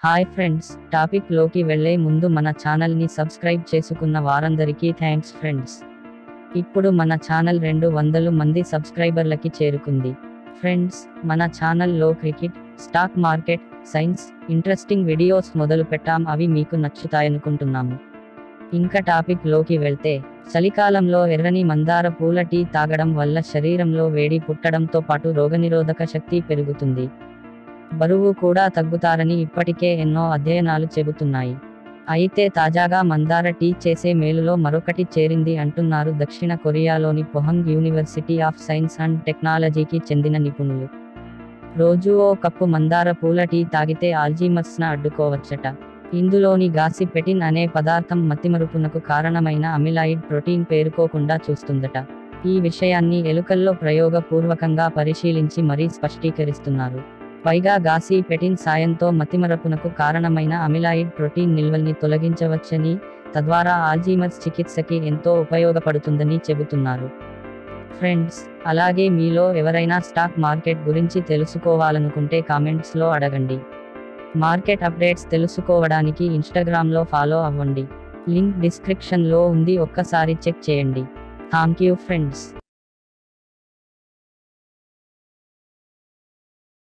Hi friends, topic లోకి వెళ్లే ముందు మన ఛానల్ని సబ్స్క్రైబ్ చేసుకున్న వారందరికీ థ్యాంక్స్ ఫ్రెండ్స్. ఇప్పుడు మన ఛానల్ 200 మంది సబ్స్క్రైబర్లకి చేరుకుంది. ఫ్రెండ్స్, మన ఛానల్లో cricket, stock market, science, interesting videos మొదలు పెట్టాం. అవి మీకు నచ్చుతాయనుకుంటున్నాము. ఇంకా టాపిక్ లోకి వెళ్తే, చలికాలంలో ఎర్రని మందార పూల టీ తాగడం వల్ల శరీరంలో వేడి పుట్టడంతో పాటు రోగనిరోధక శక్తి పెరుగుతుంది. బరువు కూడా తగ్గుతారని ఇప్పటికే ఎన్నో అధ్యయనాలు చెబుతున్నాయి. అయితే తాజాగా మందార టీ చేసే మేలులో మరొకటి చేరింది అంటున్నారు దక్షిణ కొరియాలోని Pohang university of science and టెక్నాలజీకి చెందిన నిపుణులు. రోజూ ఓ కప్పు మందార పూల టీ తాగితే ఆల్జీమర్స్ను అడ్డుకోవచ్చట. ఇందులోని గాసిపెటిన్ అనే పదార్థం మతిమరుపునకు కారణమైన అమిలాయిడ్ ప్రోటీన్ పేరుకోకుండా చూస్తుందట. ఈ విషయాన్ని ఎలుకల్లో ప్రయోగపూర్వకంగా పరిశీలించి మరీ స్పష్టీకరిస్తున్నారు. పైగా గాసిపెటిన్ సాయంతో మతిమరపునకు కారణమైన అమిలాయిడ్ ప్రోటీన్ నిల్వల్ని తొలగించవచ్చని, తద్వారా ఆల్జీమర్స్ చికిత్సకి ఎంతో ఉపయోగపడుతుందని చెబుతున్నారు. ఫ్రెండ్స్, అలాగే మీలో ఎవరైనా స్టాక్ మార్కెట్ గురించి తెలుసుకోవాలనుకుంటే కామెంట్స్లో అడగండి. మార్కెట్ అప్డేట్స్ తెలుసుకోవడానికి ఇన్స్టాగ్రామ్లో ఫాలో అవ్వండి. లింక్ డిస్క్రిప్షన్లో ఉంది, ఒక్కసారి చెక్ చేయండి. Thank you friends.